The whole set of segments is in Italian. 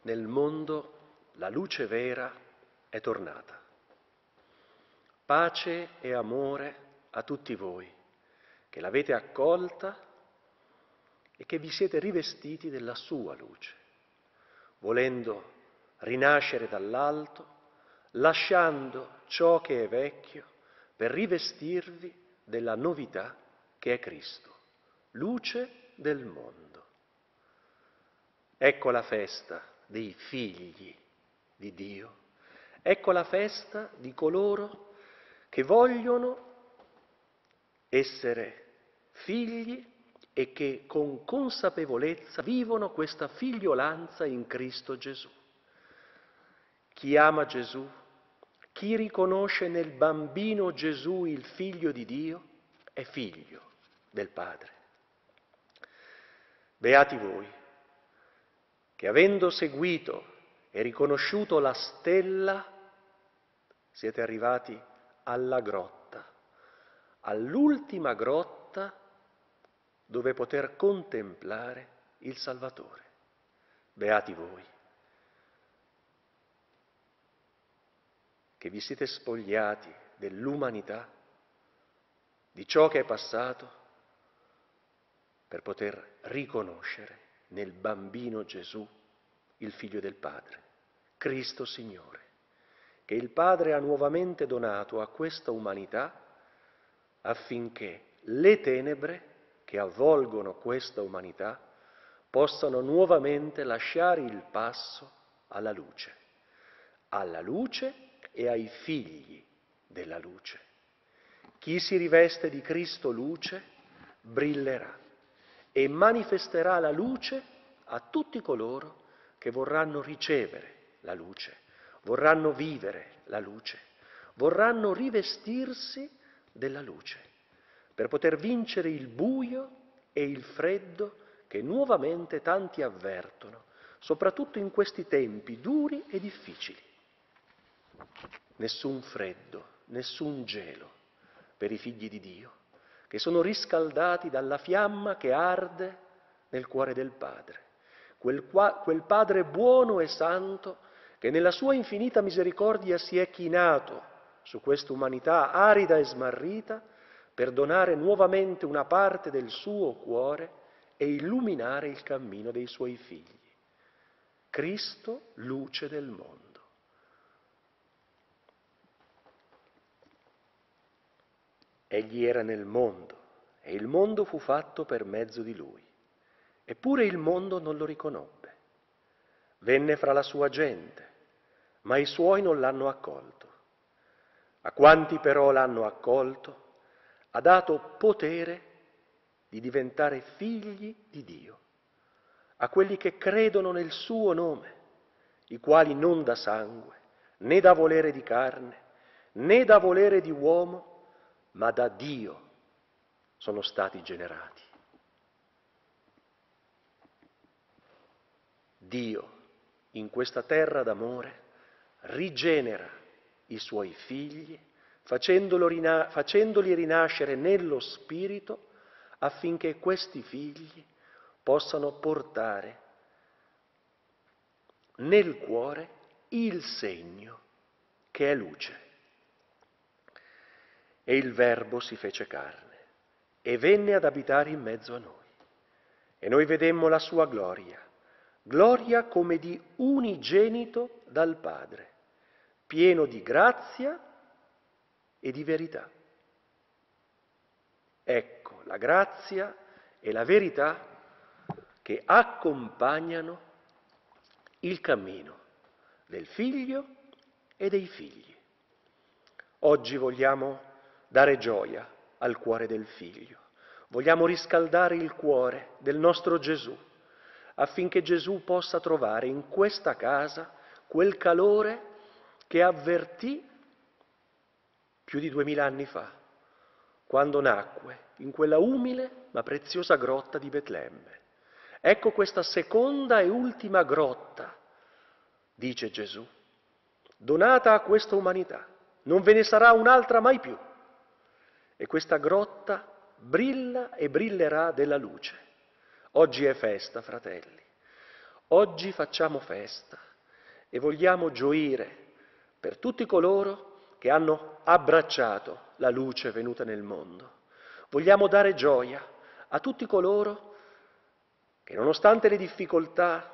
nel mondo la luce vera è tornata. Pace e amore a tutti voi, che l'avete accolta e che vi siete rivestiti della sua luce, volendo rinascere dall'alto, lasciando ciò che è vecchio per rivestirvi della novità che è Cristo, luce del mondo. Ecco la festa dei figli di Dio, ecco la festa di coloro che vogliono essere figli e che con consapevolezza vivono questa figliolanza in Cristo Gesù. Chi ama Gesù, chi riconosce nel bambino Gesù il figlio di Dio, è figlio del Padre. Beati voi, che avendo seguito e riconosciuto la stella, siete arrivati alla grotta, all'ultima grotta dove poter contemplare il Salvatore. Beati voi, che vi siete spogliati dell'umanità, di ciò che è passato, per poter riconoscere nel bambino Gesù il Figlio del Padre, Cristo Signore, che il Padre ha nuovamente donato a questa umanità affinché le tenebre che avvolgono questa umanità possano nuovamente lasciare il passo alla luce e ai figli della luce. Chi si riveste di Cristo luce brillerà e manifesterà la luce a tutti coloro che vorranno ricevere la luce, vorranno vivere la luce, vorranno rivestirsi della luce, per poter vincere il buio e il freddo che nuovamente tanti avvertono, soprattutto in questi tempi duri e difficili. Nessun freddo, nessun gelo per i figli di Dio, che sono riscaldati dalla fiamma che arde nel cuore del Padre, quel Padre buono e santo che nella sua infinita misericordia si è chinato su questa umanità arida e smarrita per donare nuovamente una parte del suo cuore e illuminare il cammino dei suoi figli. Cristo, luce del mondo. Egli era nel mondo e il mondo fu fatto per mezzo di lui. Eppure il mondo non lo riconobbe. Venne fra la sua gente, ma i suoi non l'hanno accolto. A quanti però l'hanno accolto, ha dato potere di diventare figli di Dio, a quelli che credono nel suo nome, i quali non da sangue, né da volere di carne, né da volere di uomo, ma da Dio sono stati generati. Dio, in questa terra d'amore, rigenera i suoi figli, facendoli rinascere nello Spirito, affinché questi figli possano portare nel cuore il segno che è luce. E il Verbo si fece carne e venne ad abitare in mezzo a noi. E noi vedemmo la sua gloria, gloria come di unigenito dal Padre, pieno di grazia e di verità. Ecco la grazia e la verità che accompagnano il cammino del Figlio e dei figli. Oggi vogliamo dare gioia al cuore del Figlio, vogliamo riscaldare il cuore del nostro Gesù, affinché Gesù possa trovare in questa casa quel calore che avvertì più di 2000 anni fa, quando nacque in quella umile ma preziosa grotta di Betlemme. Ecco questa seconda e ultima grotta, dice Gesù, donata a questa umanità. Non ve ne sarà un'altra mai più. E questa grotta brilla e brillerà della luce. Oggi è festa, fratelli. Oggi facciamo festa e vogliamo gioire per tutti coloro che hanno abbracciato la luce venuta nel mondo. Vogliamo dare gioia a tutti coloro che, nonostante le difficoltà,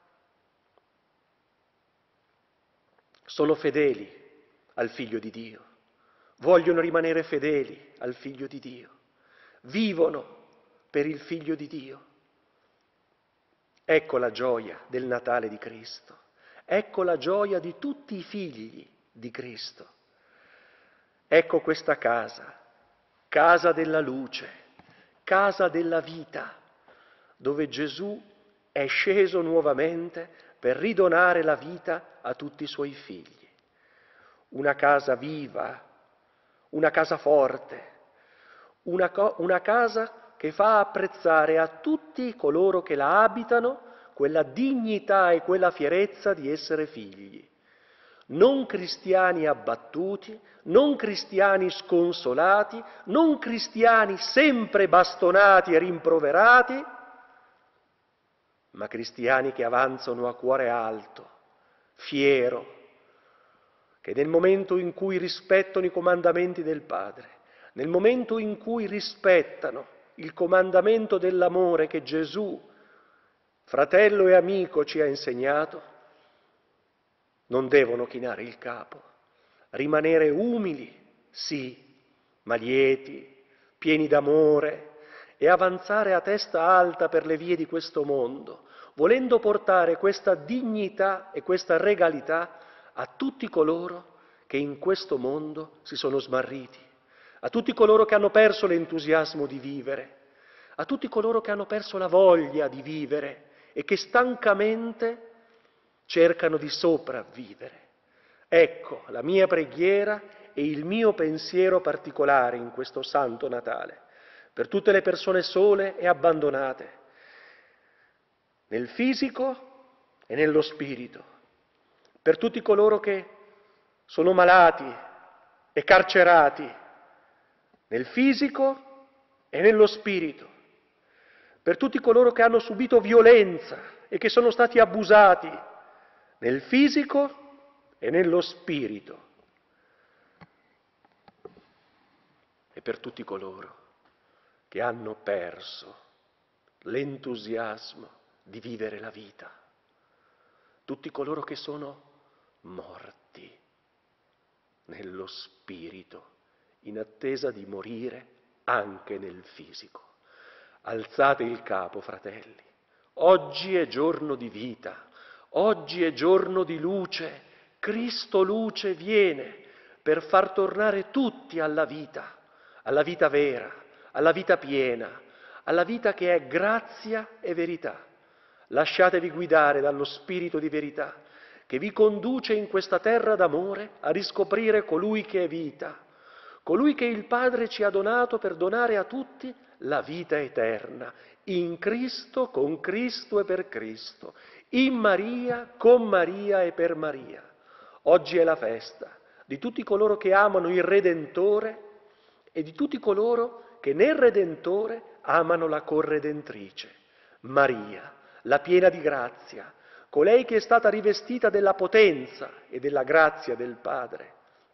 sono fedeli al Figlio di Dio, vogliono rimanere fedeli al Figlio di Dio, vivono per il Figlio di Dio. Ecco la gioia del Natale di Cristo, ecco la gioia di tutti i figli di Cristo. Ecco questa casa, casa della luce, casa della vita, dove Gesù è sceso nuovamente per ridonare la vita a tutti i suoi figli. Una casa viva, una casa forte, una casa che fa apprezzare a tutti coloro che la abitano quella dignità e quella fierezza di essere figli. Non cristiani abbattuti, non cristiani sconsolati, non cristiani sempre bastonati e rimproverati, ma cristiani che avanzano a cuore alto, fiero, che nel momento in cui rispettano i comandamenti del Padre, nel momento in cui rispettano il comandamento dell'amore che Gesù, fratello e amico, ci ha insegnato, non devono chinare il capo, rimanere umili, sì, ma lieti, pieni d'amore, e avanzare a testa alta per le vie di questo mondo, volendo portare questa dignità e questa regalità a tutti coloro che in questo mondo si sono smarriti, a tutti coloro che hanno perso l'entusiasmo di vivere, a tutti coloro che hanno perso la voglia di vivere e che stancamente cercano di sopravvivere. Ecco la mia preghiera e il mio pensiero particolare in questo Santo Natale, per tutte le persone sole e abbandonate, nel fisico e nello spirito, per tutti coloro che sono malati e carcerati, nel fisico e nello spirito, per tutti coloro che hanno subito violenza e che sono stati abusati, nel fisico e nello spirito, e per tutti coloro che hanno perso l'entusiasmo di vivere la vita, tutti coloro che sono morti nello spirito, in attesa di morire anche nel fisico. Alzate il capo, fratelli, oggi è giorno di vita, oggi è giorno di luce, Cristo luce viene per far tornare tutti alla vita vera, alla vita piena, alla vita che è grazia e verità. Lasciatevi guidare dallo Spirito di verità, che vi conduce in questa terra d'amore a riscoprire colui che è vita, colui che il Padre ci ha donato per donare a tutti la vita eterna, in Cristo, con Cristo e per Cristo, in Maria, con Maria e per Maria. Oggi è la festa di tutti coloro che amano il Redentore e di tutti coloro che nel Redentore amano la corredentrice, Maria, la piena di grazia, colei che è stata rivestita della potenza e della grazia del Padre.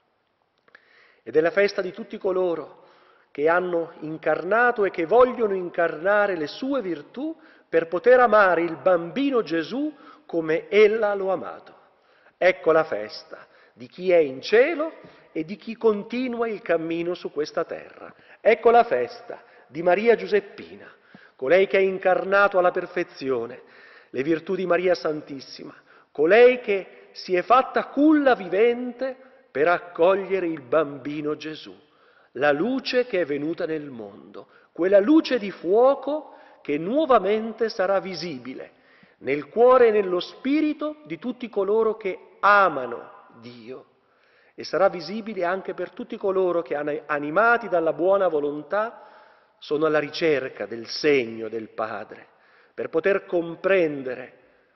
Ed è la festa di tutti coloro che hanno incarnato e che vogliono incarnare le sue virtù per poter amare il bambino Gesù come ella lo ha amato. Ecco la festa di chi è in cielo e di chi continua il cammino su questa terra. Ecco la festa di Maria Giuseppina, colei che ha incarnato alla perfezione le virtù di Maria Santissima, colei che si è fatta culla vivente per accogliere il bambino Gesù, la luce che è venuta nel mondo, quella luce di fuoco che nuovamente sarà visibile nel cuore e nello spirito di tutti coloro che amano Dio, e sarà visibile anche per tutti coloro che, animati dalla buona volontà, sono alla ricerca del segno del Padre, per poter comprendere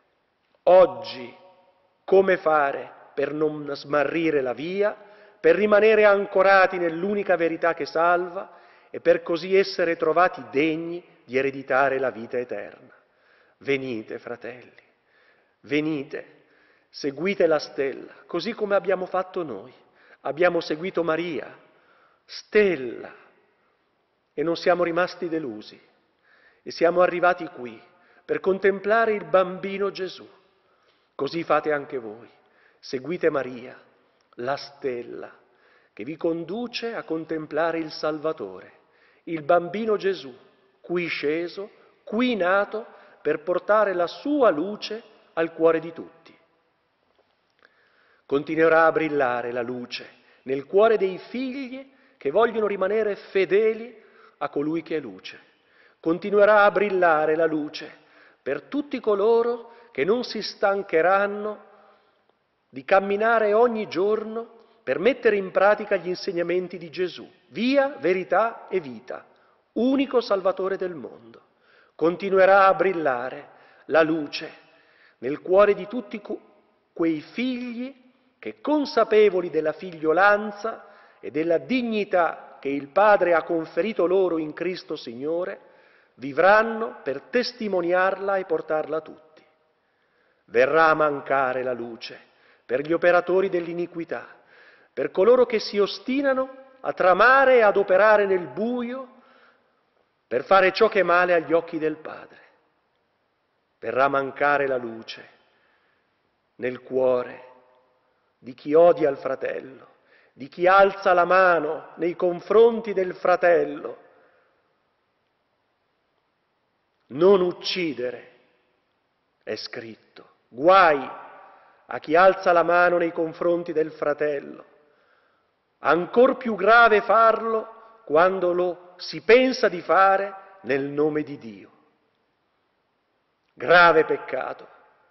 oggi come fare per non smarrire la via, per rimanere ancorati nell'unica verità che salva e per così essere trovati degni di ereditare la vita eterna. Venite, fratelli, Venite, seguite la stella, così come abbiamo fatto noi. Abbiamo seguito Maria, stella, e non siamo rimasti delusi. E siamo arrivati qui per contemplare il bambino Gesù. Così fate anche voi. Seguite Maria, la stella, che vi conduce a contemplare il Salvatore, il bambino Gesù, qui sceso, qui nato, per portare la sua luce al cuore di tutti. Continuerà a brillare la luce nel cuore dei figli che vogliono rimanere fedeli a colui che è luce. Continuerà a brillare la luce per tutti coloro che non si stancheranno di camminare ogni giorno per mettere in pratica gli insegnamenti di Gesù, via, verità e vita, unico Salvatore del mondo. Continuerà a brillare la luce nel cuore di tutti quei figli che, consapevoli della figliolanza e della dignità che il Padre ha conferito loro in Cristo Signore, vivranno per testimoniarla e portarla a tutti. Verrà a mancare la luce per gli operatori dell'iniquità, per coloro che si ostinano a tramare e ad operare nel buio per fare ciò che è male agli occhi del Padre. Verrà a mancare la luce nel cuore di chi odia il fratello, di chi alza la mano nei confronti del fratello. Non uccidere, è scritto. Guai a chi alza la mano nei confronti del fratello. Ancor più grave farlo quando lo si pensa di fare nel nome di Dio. Grave peccato.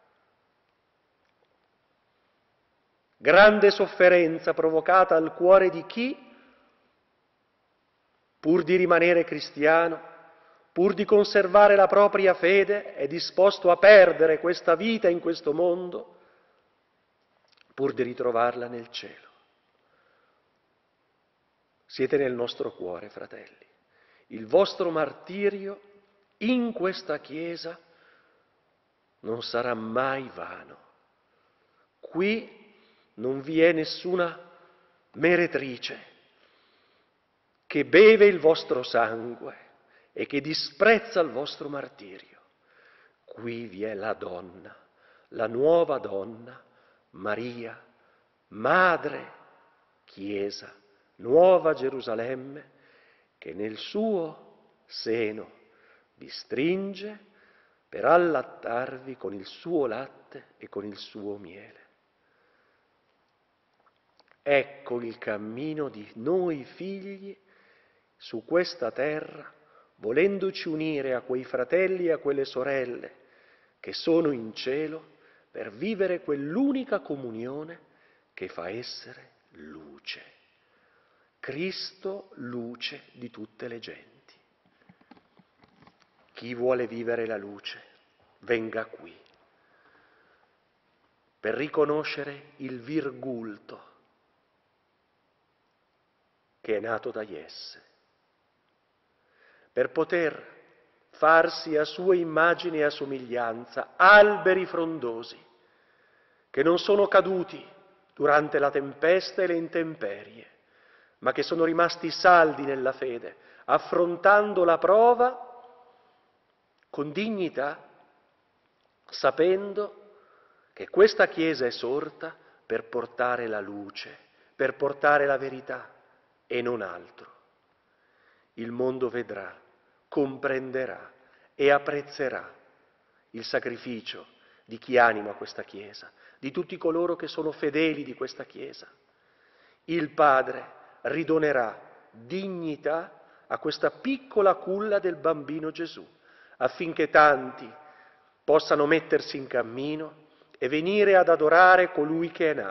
Grande sofferenza provocata al cuore di chi, pur di rimanere cristiano, pur di conservare la propria fede, è disposto a perdere questa vita in questo mondo, pur di ritrovarla nel cielo. Siete nel nostro cuore, fratelli. Il vostro martirio in questa Chiesa non sarà mai vano. Qui non vi è nessuna meretrice che beve il vostro sangue e che disprezza il vostro martirio. Qui vi è la donna, la nuova donna, Maria, Madre Chiesa, Nuova Gerusalemme, che nel suo seno vi stringe per allattarvi con il suo latte e con il suo miele. Ecco il cammino di noi figli su questa terra, volendoci unire a quei fratelli e a quelle sorelle che sono in cielo per vivere quell'unica comunione che fa essere luce. Cristo, luce di tutte le genti. Chi vuole vivere la luce, venga qui, per riconoscere il virgulto che è nato da Jesse, per poter farsi a sua immagine e a somiglianza alberi frondosi, che non sono caduti durante la tempesta e le intemperie, ma che sono rimasti saldi nella fede, affrontando la prova con dignità, sapendo che questa Chiesa è sorta per portare la luce, per portare la verità e non altro. Il mondo vedrà, comprenderà e apprezzerà il sacrificio di chi anima questa Chiesa, di tutti coloro che sono fedeli di questa Chiesa. Il Padre ridonerà dignità a questa piccola culla del bambino Gesù, affinché tanti possano mettersi in cammino e venire ad adorare colui che è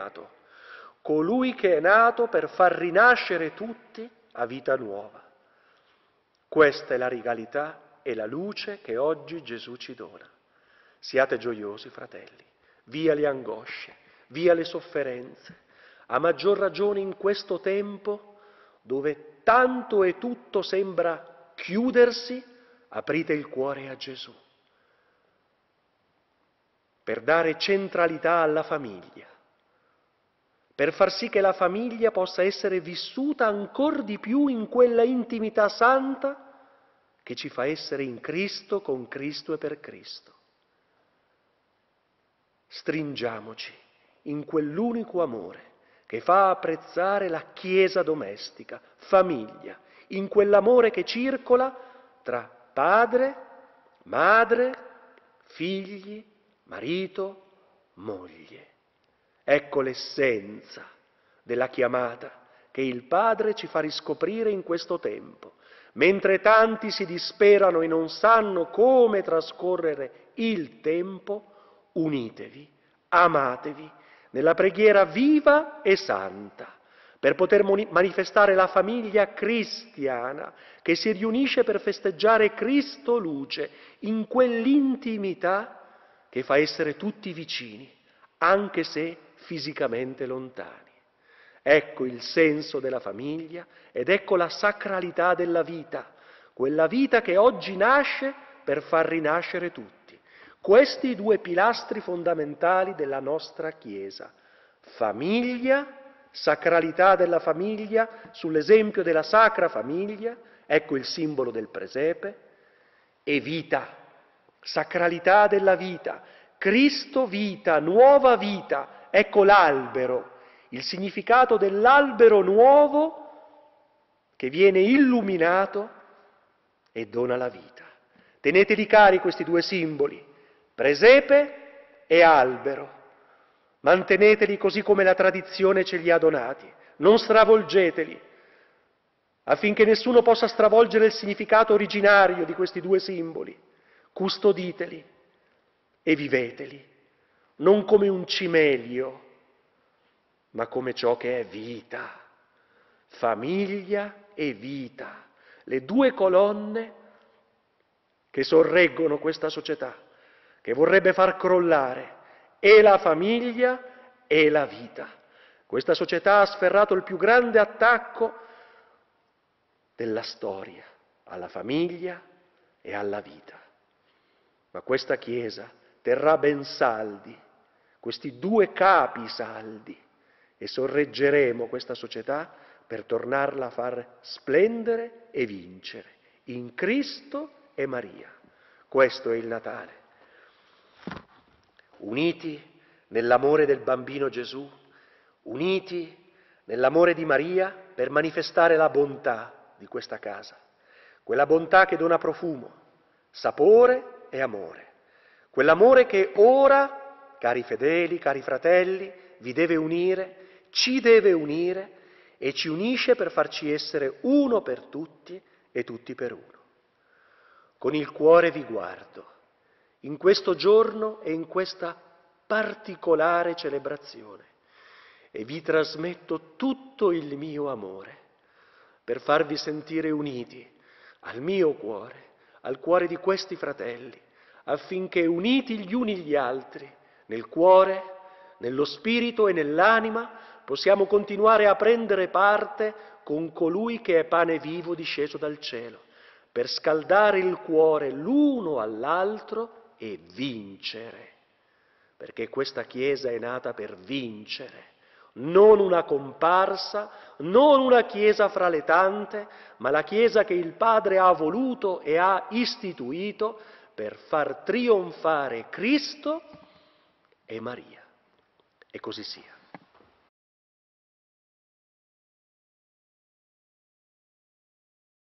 nato per far rinascere tutti a vita nuova. Questa è la regalità e la luce che oggi Gesù ci dona. Siate gioiosi, fratelli, via le angosce, via le sofferenze, a maggior ragione in questo tempo dove tanto e tutto sembra chiudersi, aprite il cuore a Gesù. per dare centralità alla famiglia, per far sì che la famiglia possa essere vissuta ancor di più in quella intimità santa che ci fa essere in Cristo, con Cristo e per Cristo. Stringiamoci in quell'unico amore che fa apprezzare la Chiesa domestica, famiglia, in quell'amore che circola tra padre, madre, figli, marito, moglie. Ecco l'essenza della chiamata che il Padre ci fa riscoprire in questo tempo, mentre tanti si disperano e non sanno come trascorrere il tempo. Unitevi, amatevi nella preghiera viva e santa, per poter manifestare la famiglia cristiana che si riunisce per festeggiare Cristo luce in quell'intimità che fa essere tutti vicini, anche se fisicamente lontani. Ecco il senso della famiglia ed ecco la sacralità della vita, quella vita che oggi nasce per far rinascere tutti. Questi i due pilastri fondamentali della nostra Chiesa: famiglia, sacralità della famiglia, sull'esempio della Sacra Famiglia, ecco il simbolo del presepe, e vita, sacralità della vita, Cristo vita, nuova vita, ecco l'albero, il significato dell'albero nuovo che viene illuminato e dona la vita. Teneteli cari questi due simboli, presepe e albero. Manteneteli così come la tradizione ce li ha donati, non stravolgeteli, affinché nessuno possa stravolgere il significato originario di questi due simboli. Custoditeli e viveteli, non come un cimelio, ma come ciò che è vita, famiglia e vita, le due colonne che sorreggono questa società, che vorrebbe far crollare e la famiglia e la vita. Questa società ha sferrato il più grande attacco della storia alla famiglia e alla vita. Ma questa Chiesa terrà ben saldi questi due capi saldi e sorreggeremo questa società per tornarla a far splendere e vincere in Cristo e Maria. Questo è il Natale. Uniti nell'amore del bambino Gesù, uniti nell'amore di Maria per manifestare la bontà di questa casa, quella bontà che dona profumo, sapore e amore, quell'amore che ora, cari fedeli, cari fratelli, vi deve unire, ci deve unire e ci unisce per farci essere uno per tutti e tutti per uno. Con il cuore vi guardo in questo giorno e in questa particolare celebrazione e vi trasmetto tutto il mio amore per farvi sentire uniti al mio cuore, al cuore di questi fratelli, affinché uniti gli uni gli altri, nel cuore, nello spirito e nell'anima, possiamo continuare a prendere parte con colui che è pane vivo disceso dal cielo, per scaldare il cuore l'uno all'altro e vincere, perché questa Chiesa è nata per vincere, non una comparsa, non una Chiesa fra le tante, ma la Chiesa che il Padre ha voluto e ha istituito per far trionfare Cristo e Maria. E così sia.